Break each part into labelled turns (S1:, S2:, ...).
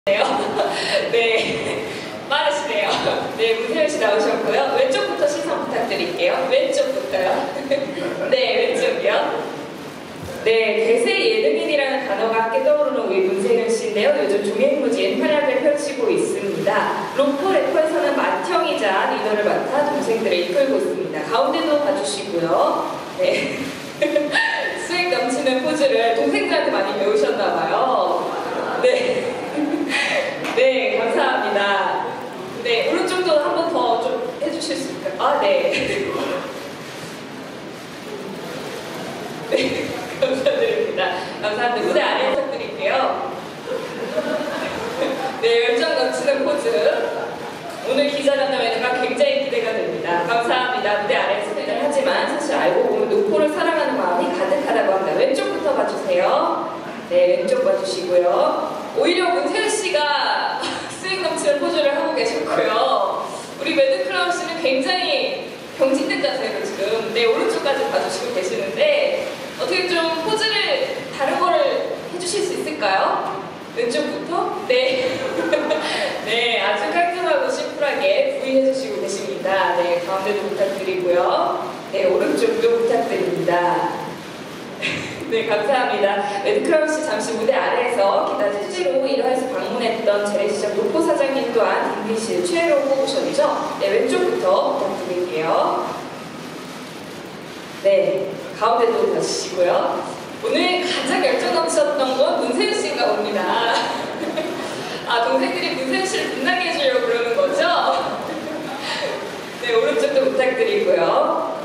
S1: 네, 빠르시네요. 네, 문세윤 씨 나오셨고요. 왼쪽부터 시선 부탁드릴게요. 왼쪽부터요. 네, 왼쪽이요. 네, 대세 예능인이라는 단어가 함께 떠오르는 우리 문세윤 씨인데요. 요즘 종횡무진 활약을 펼치고 있습니다. 로코 래퍼에서는 맏형이자 리더를 맡아 동생들을 이끌고 있습니다. 가운데도 봐주시고요. 네. 수익 넘치는 포즈를 동생들한테 많이 배우셨나봐요. 네. 네, 감사합니다. 네, 오른쪽도 한 번 더 좀 해주실 수 있을까요? 아, 네. 네, 감사드립니다. 감사합니다. 무대 아래 부탁드릴게요. 네, 열정 넘치는 포즈. 오늘 기자간담회가 굉장히 기대가 됩니다. 감사합니다. 무대 아래 소개를 하지만 사실 알고 보면 노포를 사랑하는 마음이 가득하다고 합니다. 왼쪽부터 봐주세요. 네, 왼쪽 봐주시고요. 오히려 문세윤 씨가 수익 넘치는 포즈를 하고 계셨고요. 우리 매드클라운 씨는 굉장히 병진듯 같아요, 지금. 네, 오른쪽까지 봐주시고 계시는데 어떻게 좀 포즈를 다른 거를 해주실 수 있을까요? 왼쪽부터? 네. 네, 아주 깔끔하고 심플하게 V 해주시고 계십니다. 네, 가운데도 부탁드리고요. 네, 오른쪽도 부탁드립니다. 네, 감사합니다. 매드크라운 씨 잠시 무대 아래에서 기다려주시고 실제로 1화에서 방문했던 재래시장 노포 사장님 또한 딘딘 씨를 최애로 뽑으셨죠? 네, 왼쪽부터 부탁드릴게요. 네, 가운데도 봐주시고요. 오늘 가장 열정 넘치셨던 건 문세윤 씨인가 봅니다. 아, 동생들이 문세윤 씨를 빛나게 해주려고 그러는 거죠? 네, 오른쪽도 부탁드리고요.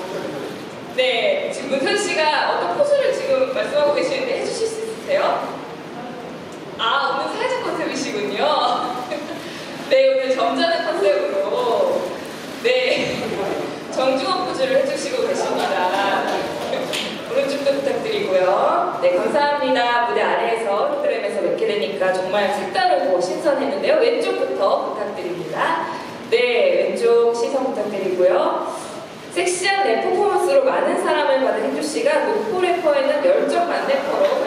S1: 네, 지금 문세윤 씨가 어떤 포즈를 지금 말씀하고 계시는데 해주실 수 있으세요? 아, 오늘 사회적 컨셉이시군요. 네, 오늘 점잖은 컨셉으로 네, 정중한 포즈를 해주시고 계십니다. 오른쪽도 부탁드리고요. 네, 감사합니다. 무대 아래에서 프로그램에서 뵙게 되니까 정말 색다르고 신선했는데요. 왼쪽부터 부탁드립니다. 네, 왼쪽 시선 부탁드리고요. 섹시한 랩 퍼포먼스로 많은 사랑을 받은 혜주 씨가 노포 래퍼에는 열정 만래퍼로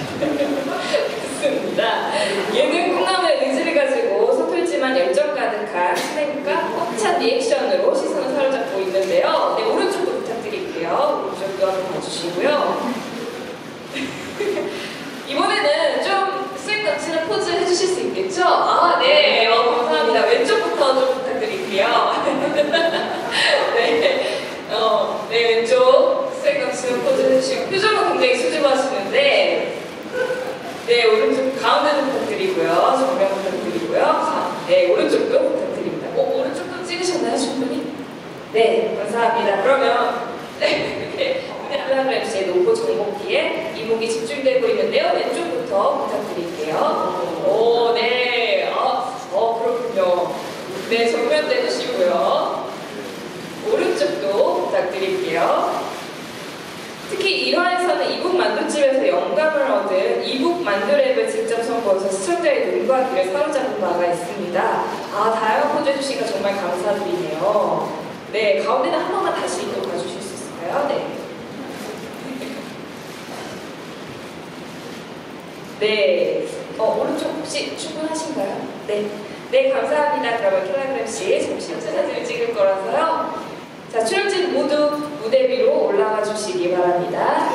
S1: 변신했습니다. 예능 꿈나무의 의지를 가지고 서툴지만 열정 가득한 스냅과 꽉찬 리액션으로 시선을 사로잡고 있는데요. 네, 오른쪽도 부탁드릴게요. 오른쪽도 한번 봐주시고요. 이번에는 좀 수익 넘치는 포즈 해주실 수 있겠죠? 아, 네. 감사합니다. 왼쪽부터 좀 부탁드릴게요. 네. 네, 왼쪽 수익 넘치는 포즈 해주시고 표정은 굉장히 수줍어하시는데 네, 오른쪽 가운데도 부탁드리고요. 정면 부탁드리고요. 네, 오른쪽도 부탁드립니다. 오른쪽도 찍으셨나요, 충분히? 네, 감사합니다. 그러면 네, 이렇게 플라그램씨의 노포 정복기에 이목이 집중되고 있는데요. 왼쪽부터 부탁드릴게요. 오, 네. 그렇군요. 네, 정면 떼주시고요. 오른쪽도 부탁드릴게요. 특히 1화에서는 이북 만두집에서 영감을 얻은 이북 만두랩을 직접 선보여서 시청자의 눈과 귀를 사로잡은 바가 있습니다. 아, 다양한 포즈 해주시니까 정말 감사드리네요. 네, 가운데는 한 번만 다시 또 봐주실 수 있을까요? 네. 네. 오른쪽 혹시 충분하신가요? 네. 네, 감사합니다. 그러면 킬라그램씨 잠시 사진을 찍을 거라서요. 자, 출연진 모두 무대 위로 올라가 주시기 바랍니다.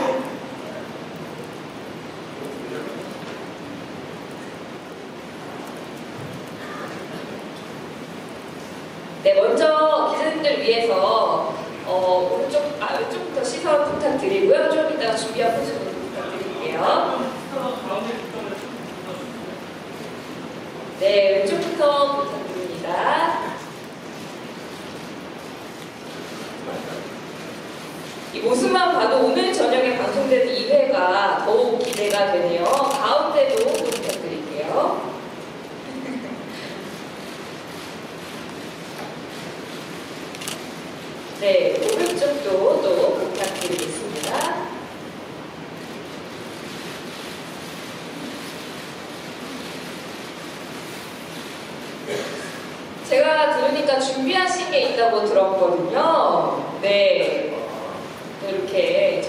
S1: 네, 먼저 기자님들 위해서 왼쪽부터 시선 부탁드리고요. 좀 이따가 준비한 포즈 부탁드릴게요. 네, 왼쪽부터 부탁드립니다. 이 모습만 봐도 오늘 저녁에 방송되는 2회가 더욱 기대가 되네요. 가운데도 부탁드릴게요. 네, 오른쪽도 또 부탁드리겠습니다. 제가 들으니까 준비하신 게 있다고 들었거든요. 네, 이렇게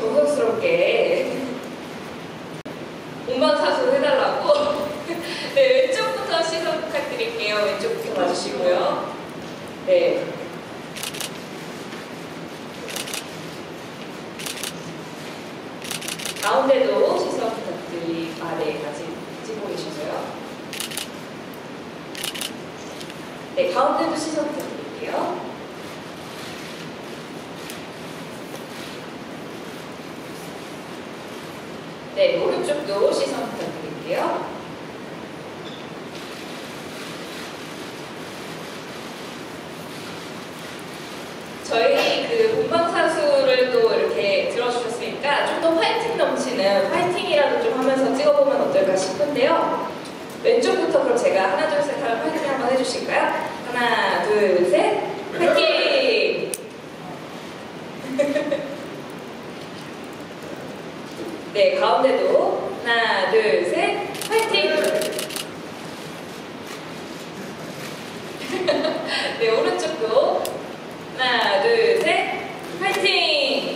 S1: 정성스럽게 본방사수 해달라고. 네, 왼쪽부터 시선 부탁드릴게요. 왼쪽부터 봐주시고요. 네. 가운데도 시선 부탁드리, 네, 같이 찍고 계셔서요. 네, 가운데도 시선 부탁드릴게요. 네, 오른쪽도 시선 부탁드릴게요. 저희 그 본방사수를 또 이렇게 들어주셨으니까 좀 더 화이팅 넘치는 화이팅이라도 좀 하면서 찍어보면 어떨까 싶은데요. 왼쪽부터 그럼 제가 하나, 둘, 셋 하면 화이팅 한번 해주실까요? 하나, 둘, 셋, 화이팅! 네, 가운데도 하나, 둘, 셋, 화이팅! 네, 오른쪽도 하나, 둘, 셋, 화이팅!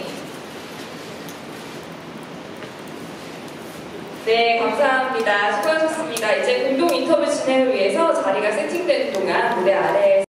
S1: 네, 감사합니다. 수고하셨습니다. 이제 공동 인터뷰 진행을 위해서 자리가 세팅되는 동안 무대 아래에